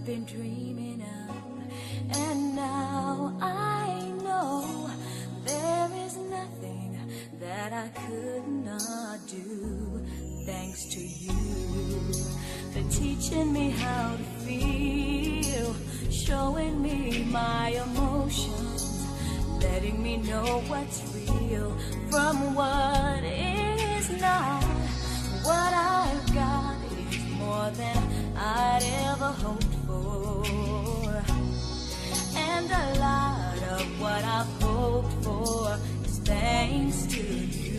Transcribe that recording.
I've been dreaming of. And now I know there is nothing that I could not do, thanks to you for teaching me how to feel, showing me my emotions, letting me know what's real from what is not. What I've got is more than I'd ever hoped for, and a lot of what I've hoped for is thanks to you.